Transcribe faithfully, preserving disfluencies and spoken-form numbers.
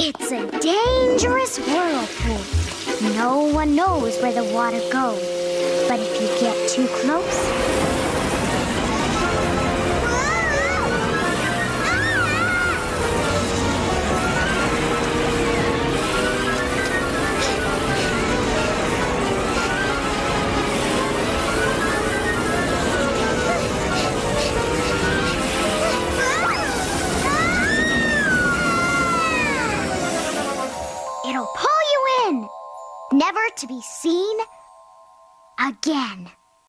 It's a dangerous whirlpool. No one knows where the water goes. But if you get too close... It'll pull you in, never to be seen again.